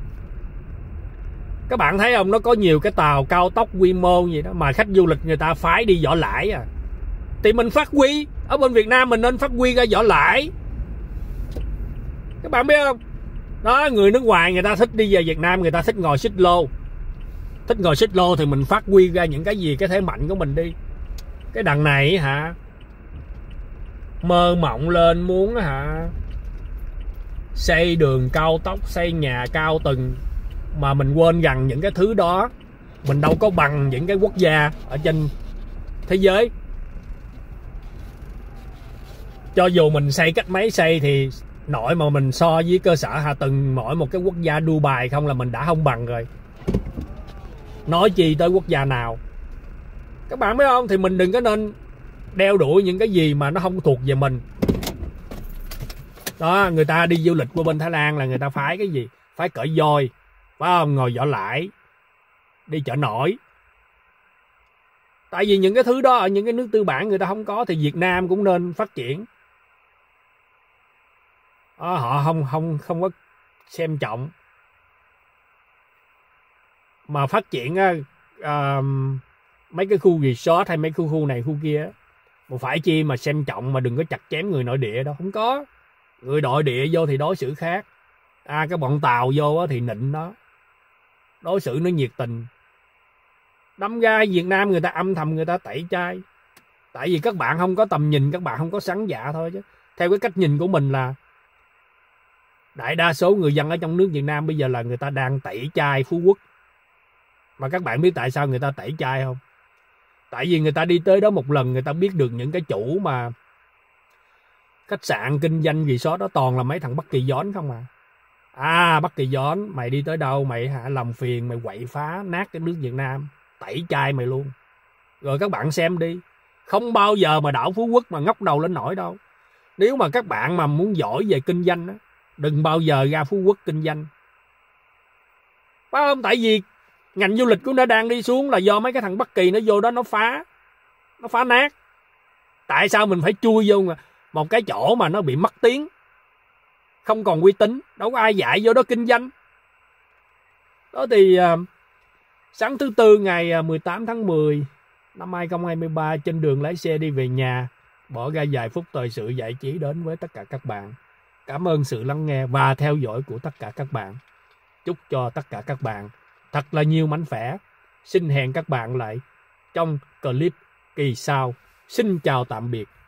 Các bạn thấy không? Nó có nhiều cái tàu cao tốc quy mô gì đó mà khách du lịch người ta phái đi vỏ lãi à. Thì mình phát huy, ở bên Việt Nam mình nên phát huy ra vỏ lãi. Các bạn biết không? Đó, người nước ngoài người ta thích đi về Việt Nam, người ta thích ngồi xích lô. Thích ngồi xích lô thì mình phát huy ra những cái gì, cái thế mạnh của mình đi. Cái đằng này hả, mơ mộng lên muốn hả xây đường cao tốc, xây nhà cao tầng, mà mình quên rằng những cái thứ đó mình đâu có bằng những cái quốc gia ở trên thế giới. Cho dù mình xây cách mấy xây thì nội mà mình so với cơ sở hạ tầng mỗi một cái quốc gia Dubai không là mình đã không bằng rồi, nói chi tới quốc gia nào. Các bạn biết không? Thì mình đừng có nên đeo đuổi những cái gì mà nó không thuộc về mình. Đó, người ta đi du lịch qua bên Thái Lan là người ta phái cái gì? Phái cởi voi, phải không? Ngồi vỏ lãi, đi chợ nổi. Tại vì những cái thứ đó ở những cái nước tư bản người ta không có, thì Việt Nam cũng nên phát triển. Đó, họ không không không có xem trọng mà phát triển uh, mấy cái khu resort hay mấy khu khu này khu kia. Mà phải chi mà xem trọng mà đừng có chặt chém người nội địa đâu, không có. Người nội địa vô thì đối xử khác. À, cái bọn tàu vô thì nịnh nó, đối xử nó nhiệt tình. Đâm ra Việt Nam người ta âm thầm người ta tẩy chay. Tại vì các bạn không có tầm nhìn, các bạn không có sáng dạ thôi chứ. Theo cái cách nhìn của mình là đại đa số người dân ở trong nước Việt Nam bây giờ là người ta đang tẩy chay Phú Quốc. Mà các bạn biết tại sao người ta tẩy chay không? Tại vì người ta đi tới đó một lần, người ta biết được những cái chủ mà khách sạn kinh doanh resort đó toàn là mấy thằng Bắc Kỳ Gión không à. À, Bắc Kỳ Gión, mày đi tới đâu mày hả làm phiền, mày quậy phá nát cái nước Việt Nam, tẩy chay mày luôn. Rồi các bạn xem đi, không bao giờ mà đảo Phú Quốc mà ngóc đầu lên nổi đâu. Nếu mà các bạn mà muốn giỏi về kinh doanh đó, đừng bao giờ ra Phú Quốc kinh doanh, phải không? Tại vì Ngành du lịch của nó đang đi xuống là do mấy cái thằng Bắc Kỳ nó vô đó nó phá. Nó phá nát. Tại sao mình phải chui vô một cái chỗ mà nó bị mất tiếng, không còn uy tín, đâu có ai dạy vô đó kinh doanh. Đó thì uh, sáng thứ Tư ngày mười tám tháng mười năm hai không hai ba, trên đường lái xe đi về nhà, bỏ ra vài phút thời sự giải trí đến với tất cả các bạn. Cảm ơn sự lắng nghe và theo dõi của tất cả các bạn. Chúc cho tất cả các bạn thật là nhiều mánh khỏe. Xin hẹn các bạn lại trong clip kỳ sau. Xin chào tạm biệt.